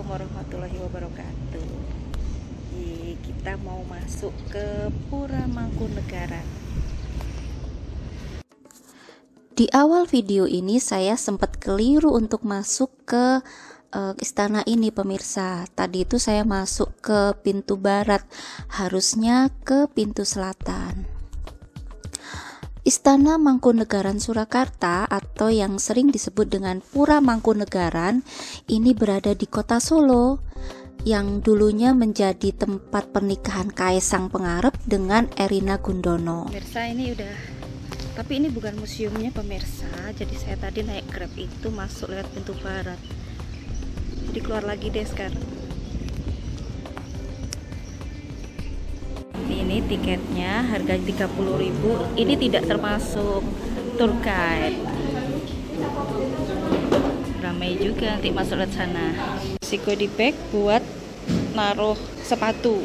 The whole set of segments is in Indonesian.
Assalamualaikum warahmatullahi wabarakatuh. Kita mau masuk ke Pura Mangkunegaran. Di awal video ini saya sempat keliru untuk masuk ke istana ini pemirsa. Tadi itu saya masuk ke pintu barat, harusnya ke pintu selatan. Istana Mangkunegaran Surakarta atau yang sering disebut dengan Pura Mangkunegaran ini berada di kota Solo yang dulunya menjadi tempat pernikahan Kaisang Pangarep dengan Erina Gudono. Pemirsa, ini udah, tapi ini bukan museumnya pemirsa. Jadi saya tadi naik Grab itu masuk lewat pintu barat. Jadi keluar lagi deh sekarang. Ini tiketnya harga 30.000. Ini tidak termasuk tour guide. Ramai juga nanti masuk ke sana. Security bag buat naruh sepatu.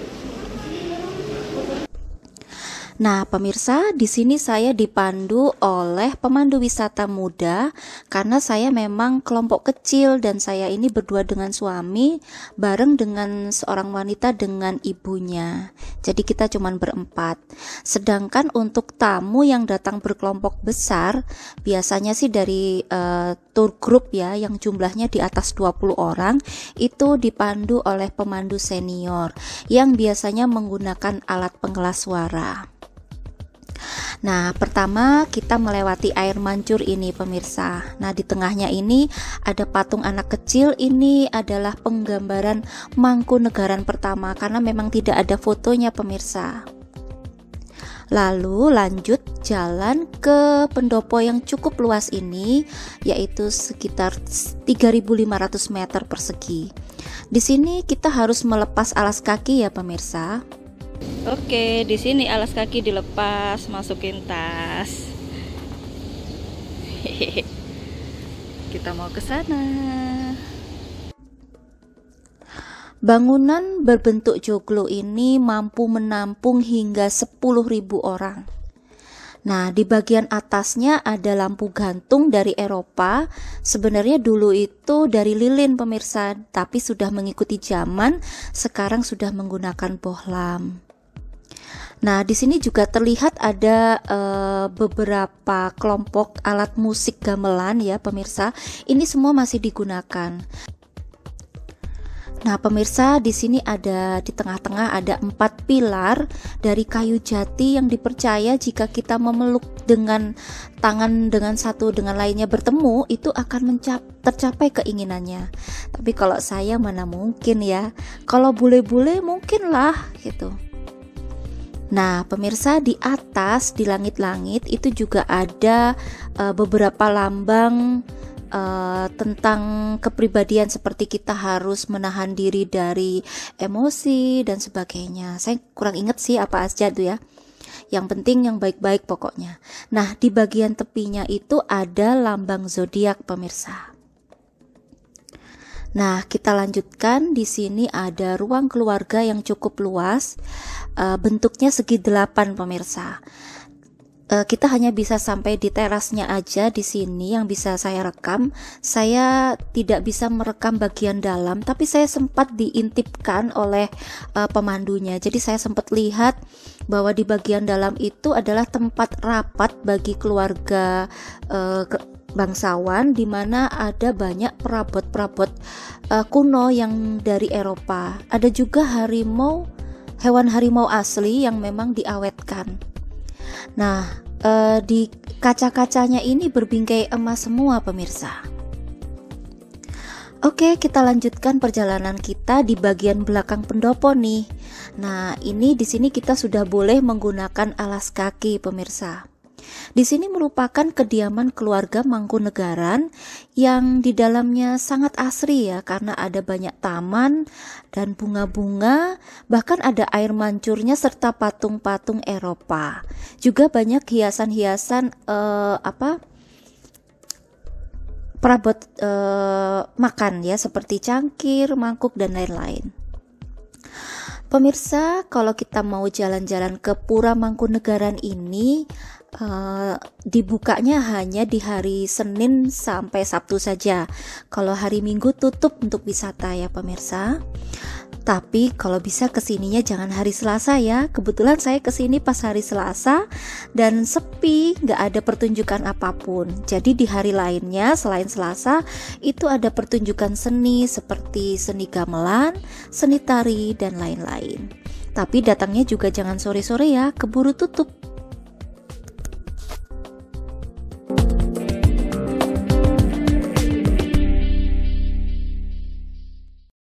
Nah, pemirsa, di sini saya dipandu oleh pemandu wisata muda karena saya memang kelompok kecil dan saya ini berdua dengan suami bareng dengan seorang wanita dengan ibunya. Jadi kita cuman berempat. Sedangkan untuk tamu yang datang berkelompok besar, biasanya sih dari tour group ya yang jumlahnya di atas 20 orang, itu dipandu oleh pemandu senior yang biasanya menggunakan alat pengeras suara. Nah, pertama kita melewati air mancur ini pemirsa. Nah, di tengahnya ini ada patung anak kecil. Ini adalah penggambaran Mangkunegaran pertama karena memang tidak ada fotonya pemirsa. Lalu lanjut jalan ke pendopo yang cukup luas ini, yaitu sekitar 3.500 meter persegi. Di sini kita harus melepas alas kaki ya pemirsa. Oke, di sini alas kaki dilepas, masukin tas. Hehehe. Kita mau ke sana. Bangunan berbentuk joglo ini mampu menampung hingga 10.000 orang. Nah, di bagian atasnya ada lampu gantung dari Eropa. Sebenarnya dulu itu dari lilin pemirsa, tapi sudah mengikuti zaman, sekarang sudah menggunakan bohlam. Nah, di sini juga terlihat ada beberapa kelompok alat musik gamelan ya pemirsa. Ini semua masih digunakan. Nah, pemirsa, di sini ada di tengah-tengah ada 4 pilar dari kayu jati yang dipercaya jika kita memeluk dengan tangan dengan satu dengan lainnya bertemu, itu akan tercapai keinginannya. Tapi kalau saya mana mungkin ya. Kalau bule-bule mungkinlah gitu. Nah, pemirsa, di atas di langit-langit itu juga ada beberapa lambang tentang kepribadian seperti kita harus menahan diri dari emosi dan sebagainya. Saya kurang ingat sih apa aja tuh ya. Yang penting yang baik-baik pokoknya. Nah, di bagian tepinya itu ada lambang zodiak pemirsa. Nah, kita lanjutkan. Di sini ada ruang keluarga yang cukup luas, bentuknya segi 8 pemirsa. Kita hanya bisa sampai di terasnya aja di sini yang bisa saya rekam. Saya tidak bisa merekam bagian dalam, tapi saya sempat diintipkan oleh pemandunya. Jadi saya sempat lihat bahwa di bagian dalam itu adalah tempat rapat bagi keluarga bangsawan, di mana ada banyak perabot-perabot kuno yang dari Eropa. Ada juga harimau, hewan harimau asli yang memang diawetkan. Nah, di kaca-kacanya ini berbingkai emas semua pemirsa. Oke, kita lanjutkan perjalanan kita di bagian belakang pendopo nih. Nah, ini di sini kita sudah boleh menggunakan alas kaki pemirsa. Di sini merupakan kediaman keluarga Mangkunegaran yang di dalamnya sangat asri ya, karena ada banyak taman dan bunga-bunga, bahkan ada air mancurnya serta patung-patung Eropa. Juga banyak hiasan-hiasan perabot makan ya, seperti cangkir, mangkuk dan lain-lain. Pemirsa, kalau kita mau jalan-jalan ke Pura Mangkunegaran ini, dibukanya hanya di hari Senin sampai Sabtu saja. Kalau hari Minggu tutup untuk wisata ya pemirsa. Tapi kalau bisa kesininya jangan hari Selasa ya. Kebetulan saya kesini pas hari Selasa dan sepi, nggak ada pertunjukan apapun. Jadi di hari lainnya selain Selasa itu ada pertunjukan seni seperti seni gamelan, seni tari, dan lain-lain. Tapi datangnya juga jangan sore-sore ya, keburu tutup.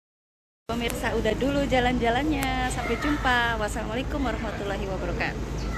Pemirsa, udah dulu jalan-jalannya. Sampai jumpa. Wassalamualaikum warahmatullahi wabarakatuh.